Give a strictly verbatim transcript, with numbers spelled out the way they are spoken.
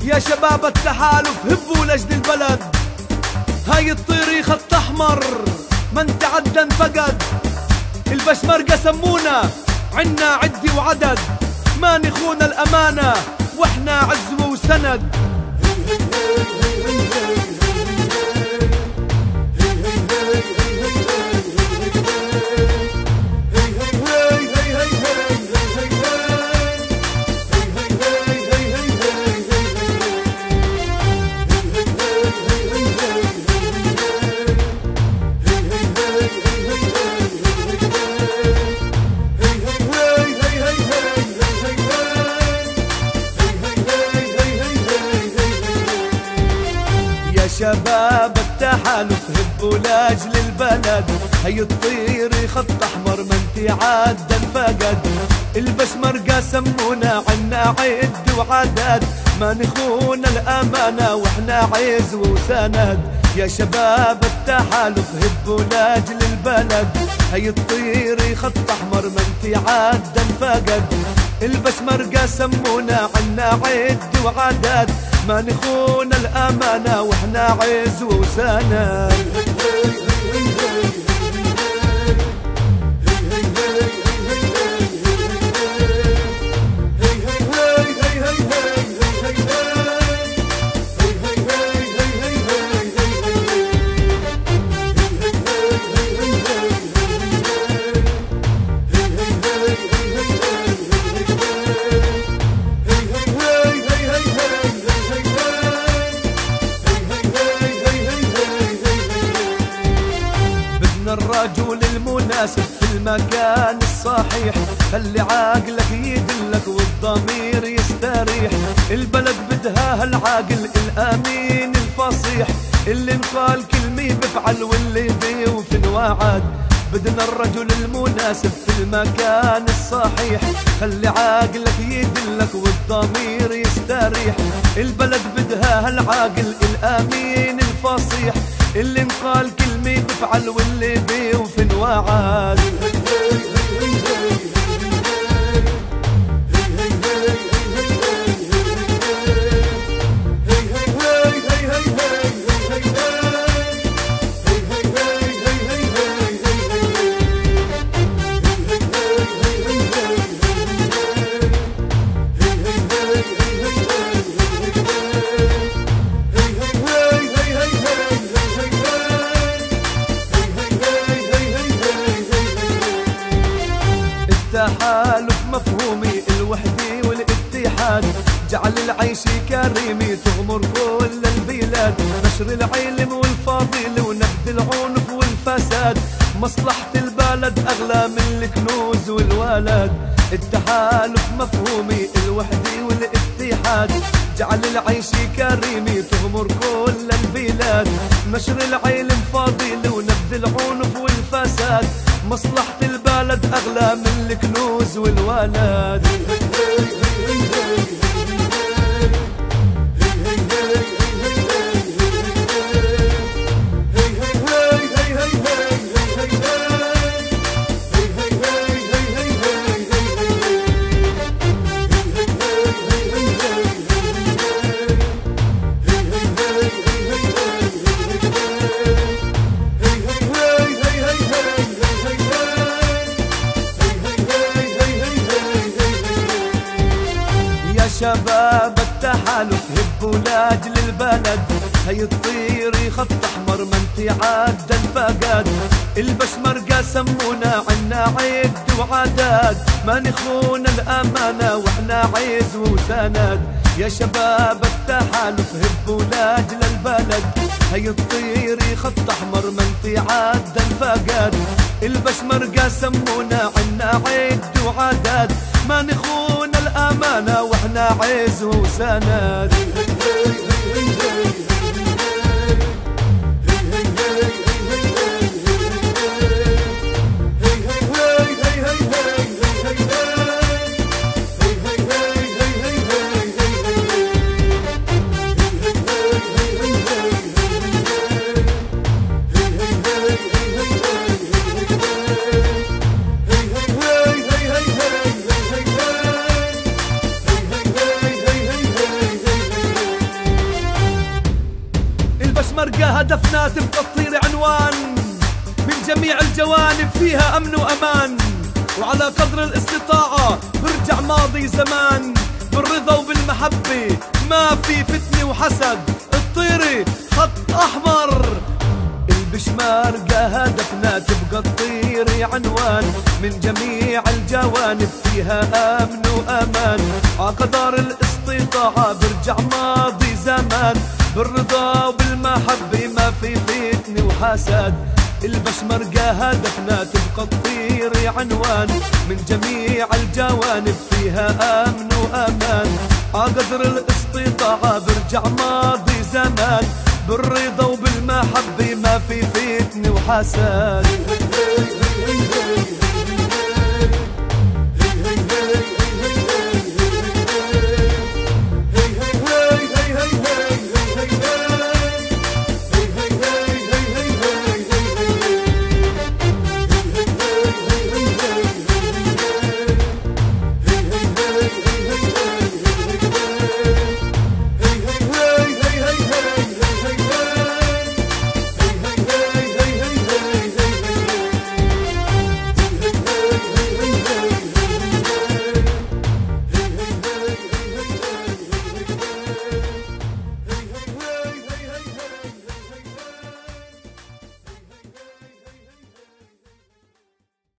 يا شباب التحالف هبوا لجد البلد، هاي الطيري خط احمر من تعدى انفقد. البشمركة سمونا عنا عدي وعدد، ما نخون الامانة واحنا عزوة وسند. شباب التحالف هبوا لاجل البلد، هي الطيري خط احمر من تعدى انفقد. البشمركة سمونا عنا عد وعدد، ما نخون الامانة واحنا عز وسند. يا شباب التحالف هبوا لاجل البلد، هي الطيري خط احمر من تعدى انفقد. البشمركة سمونا عنا عد وعدد، ما نخون الامانة واحنا عز وسند. الرجل المناسب في المكان الصحيح، خلي عقلك يدلك والضمير يستريح. البلد بدها هالعاقل الامين الفصيح، اللي نقال كلمة بفعل واللي بيوفي وعد. بدنا الرجل المناسب في المكان الصحيح، خلي عقلك يدلك والضمير يستريح. البلد بدها هالعاقل الامين الفصيح، اللي نقال كلمة بفعل واللي بيوفي وعد. التحالف مفهومي الوحدة والاتحاد، جعل العيش كريمي تغمر كل البلاد. نشر العلم والفضيل ونبذ العنف والفساد، مصلحة البلد أغلى من الكنوز والولد. التحالف مفهومي الوحدة والاتحاد، جعل العيش كريمي تغمر كل البلاد. نشر العلم فضيل ونبذ العنف والفساد، مصلحة البلد أغلى من الكنوز والولد. شباب التحالف هبوا لاجل البلد، هي الطيري خط احمر من تعدى انفقد. البشمركة سمونا عنا عد وعدد، ما نخون الامانة واحنا عز وسند. يا شباب التحالف هبوا لاجل البلد، هي الطيري خط احمر من تعدى انفقد. البشمركة سمونا عنا عد وعدد، ما نخون الامانة واحنا عز وسند. البشمركة هدفنا تبقى تطير عنوان من جميع الجوانب، فيها أمن وأمان، وعلى قدر الاستطاعة برجع ماضي زمان، بالرضا وبالمحبة ما في فتنة وحسد، الطيري خط أحمر. البشمركة هدفنا تبقى تطير عنوان من جميع الجوانب، فيها أمن وأمان، عقدار الاستطاعة برجع ماضي زمان، بالرضا وبالمحبة ما في فتنة وحسد. البشمركة هدفنا تبقى تطير عنوان من جميع الجوانب، فيها أمن وأمان، عقدر الاستطاعة برجع ماضي زمان، بالرضا وبالمحبة ما في فتنة وحسد.